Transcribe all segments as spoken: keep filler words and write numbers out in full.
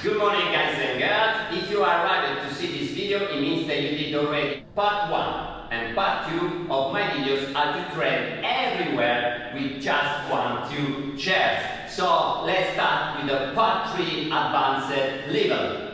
Good morning, guys and girls. If you are arrived to see this video, it means that you did already part one and part two of my videos how to train everywhere with just one, two chairs. So let's start with the part three advanced level.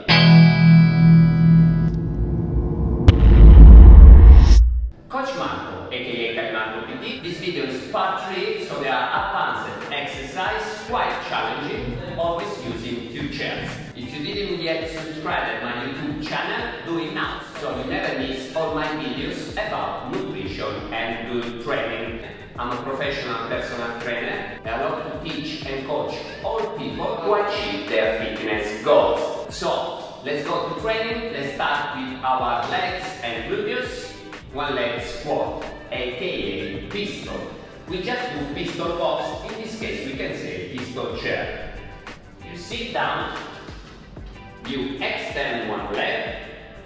Coach Marco, aka Marco P T. This video is part three, so they are advanced exercise, quite challenging, always using two chairs. If you didn't yet subscribe to my YouTube channel, do it now, so you never miss all my videos about nutrition and good training. I'm a professional personal trainer. I love to teach and coach all people to achieve their fitness goals. So let's go to training. Let's start with our legs and gluteus. One leg squat, aka pistol. We just do pistol box. In this case, we can say pistol chair. You sit down, you extend one leg,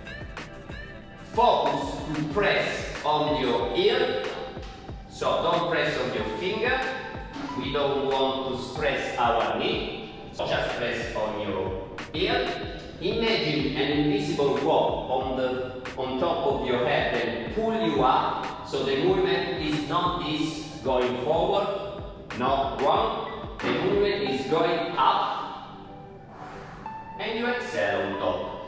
focus to press on your heel, so don't press on your finger. We don't want to stress our knee, so just press on your heel. Imagine an invisible rope on the on top of your head and pull you up, so the movement is not this going forward, not wrong. The movement is going up, and you exhale on top.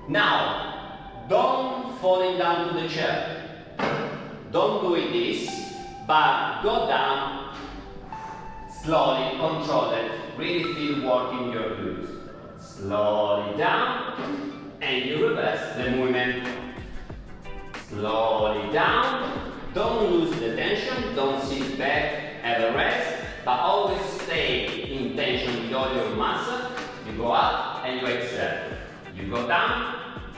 Now, don't falling down to the chair. Don't do it this, but go down slowly, control it. Really feel working your glutes. Slowly down, and you reverse the movement. Slowly down, don't lose the tension, don't sit back, have a rest, but always stay in tension with all your muscle. You go up and you exhale. You go down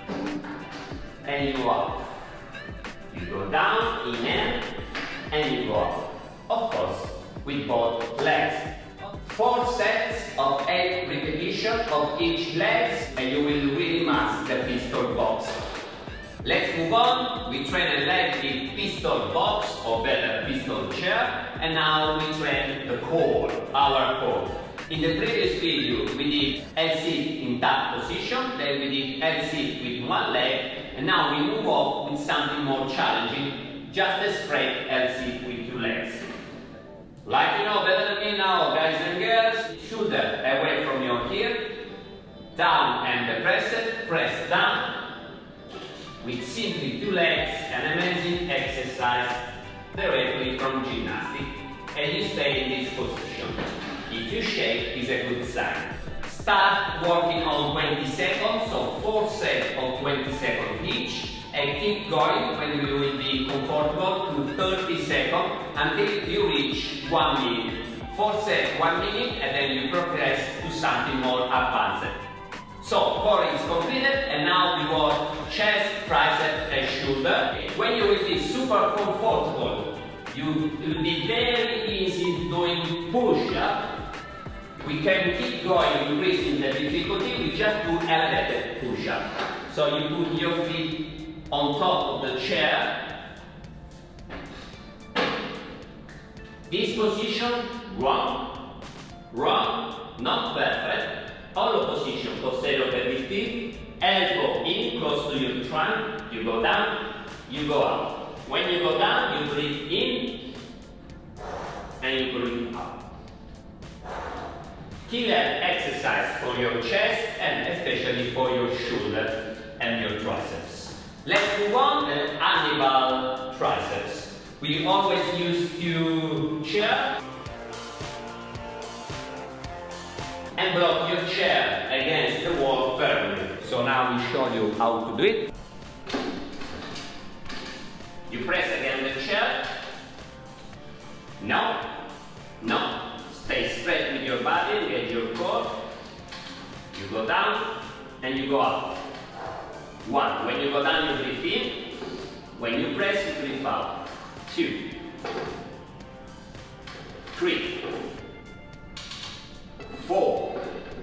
and you go up. You go down, inhale, and you go up. Of course, with both legs. Four sets of eight repetitions of each leg, and you will really master the pistol box. Let's move on. We train a leg with pistol box, or better, pistol chair, and now we train the core, our core. In the previous video, we did L sit in tap position, then we did L sit with one leg, and now we move on with something more challenging, just a straight L sit with two legs. Like you know better than me now, guys and girls, shoulder away from your heel, down and press it, press down, with simply two legs, an amazing exercise directly from gymnastics, and you stay in this position. If you shake, it's a good sign. Start working on twenty seconds, so four sets of twenty seconds each, and keep going when you will be comfortable to thirty seconds until you reach one minute. Four sets, one minute, and then you progress to something more advanced. So, core is completed, and now we work chest, tricep, and shoulder. When you will be super comfortable, you will be very easy doing push-up. We can keep going, increasing the difficulty. We just do elevated push-up. So you put your feet on top of the chair. This position, wrong, wrong, not perfect. Hollow position, posterior perspective, elbow in, close to your trunk, you go down, you go up. When you go down, you breathe in, and you breathe out. Killer exercise for your chest, and especially for your shoulder and your triceps. Let's move on to animal triceps. We always use two chairs. And block your chair against the wall firmly. So now we show you how to do it. You press against the chair. No, no. Stay straight with your body, engage your core. You go down and you go up. One. When you go down, you breathe in. When you press, you breathe out. Two. Three. Four,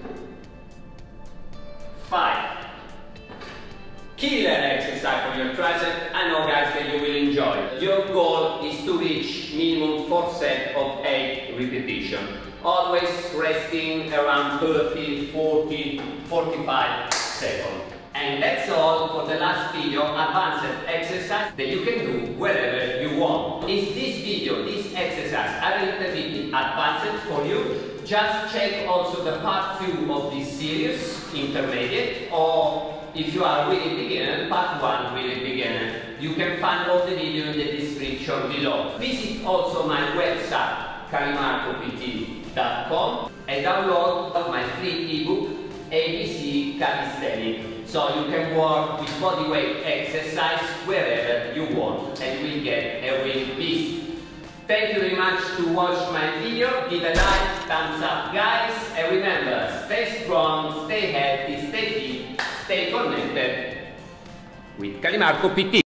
five. Killer exercise for your tricep. I know, guys, that you will enjoy. Your goal is to reach minimum four sets of eight repetitions. always resting around thirty, forty, forty-five seconds. And that's all for the last video, advanced exercise that you can do wherever you want. Is this video, this exercise are a little bit advanced for you? Just check also the part two of this series, intermediate, or if you are really beginner, part one, really beginner. You can find all the video in the description below. Visit also my website, calimarco p t dot com, and download my free ebook, A B C Calisthenics. So you can work with body weight exercise wherever you want and will get a real beast. Thank you very much to watch my video. Give a like, thumbs up guys, and remember, stay strong, stay healthy, stay fit, stay connected with Calimarco P T.